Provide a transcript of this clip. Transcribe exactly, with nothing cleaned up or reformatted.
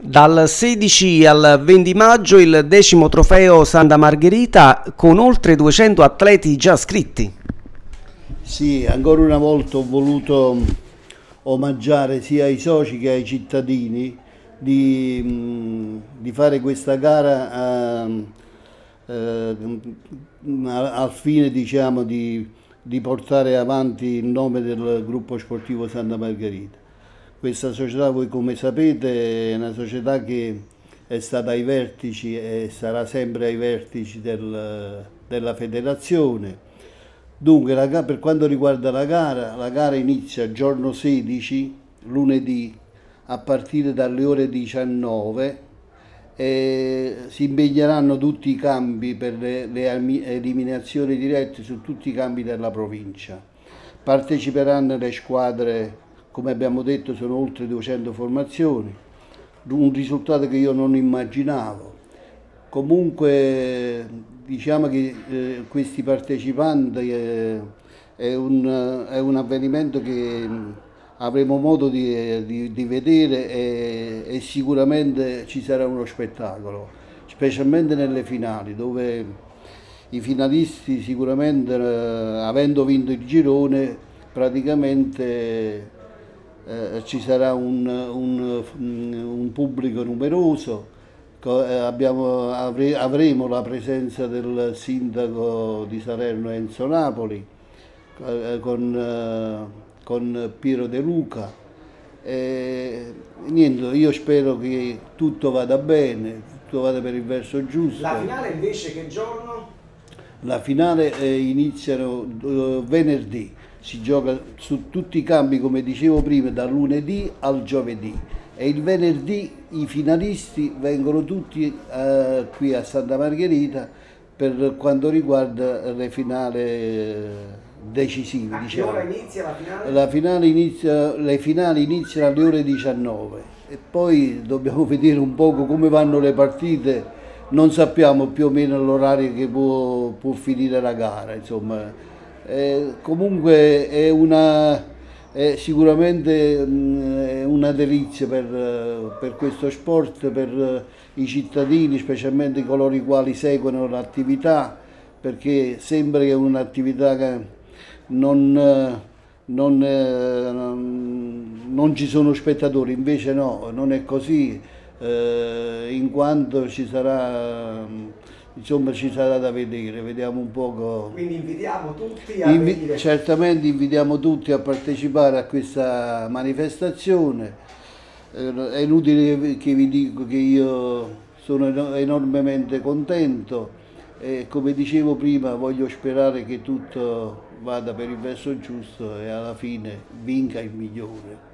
Dal sedici al venti maggio il decimo trofeo Santa Margherita con oltre duecento atleti già iscritti. Sì, ancora una volta ho voluto omaggiare sia ai soci che ai cittadini di, mh, di fare questa gara a, eh, al fine, diciamo, di, di portare avanti il nome del gruppo sportivo Santa Margherita. Questa società, voi come sapete, è una società che è stata ai vertici e sarà sempre ai vertici del, della federazione. Dunque, la, per quanto riguarda la gara, la gara inizia il giorno sedici, lunedì, a partire dalle ore diciannove e si impegneranno tutti i campi per le, le eliminazioni dirette su tutti i campi della provincia. Parteciperanno le squadre, come abbiamo detto, sono oltre duecento formazioni, un risultato che io non immaginavo. Comunque diciamo che eh, questi partecipanti eh, è, un, è un avvenimento che avremo modo di, di, di vedere e, e sicuramente ci sarà uno spettacolo, specialmente nelle finali, dove i finalisti sicuramente, eh, avendo vinto il girone, praticamente eh, ci sarà un, un, un pubblico numeroso. Abbiamo, avre, avremo la presenza del sindaco di Salerno Enzo Napoli eh, con, eh, con Piero De Luca e niente, io spero che tutto vada bene, tutto vada per il verso giusto. La finale invece che giorno? La finale eh, inizia eh, venerdì, si gioca su tutti i campi, come dicevo prima, da lunedì al giovedì. E il venerdì i finalisti vengono tutti eh, qui a Santa Margherita per quanto riguarda le finali eh, decisive. A che diciamo. ora inizia la finale? La finale inizia, le finali iniziano alle ore diciannove e poi dobbiamo vedere un poco come vanno le partite, non sappiamo più o meno l'orario che può, può finire la gara, insomma. Eh, comunque è una... È sicuramente mh, una delizia per, per questo sport, per i cittadini, specialmente coloro i quali seguono l'attività, perché sembra che è un'attività che non, non, non, non ci sono spettatori, invece no, non è così, eh, in quanto ci sarà... Insomma, ci sarà da vedere, vediamo un poco. Quindi invitiamo tutti a Invi venire. Certamente invitiamo tutti a partecipare a questa manifestazione. Eh, è inutile che vi dico che io sono enormemente contento e, come dicevo prima, voglio sperare che tutto vada per il verso giusto e alla fine vinca il migliore.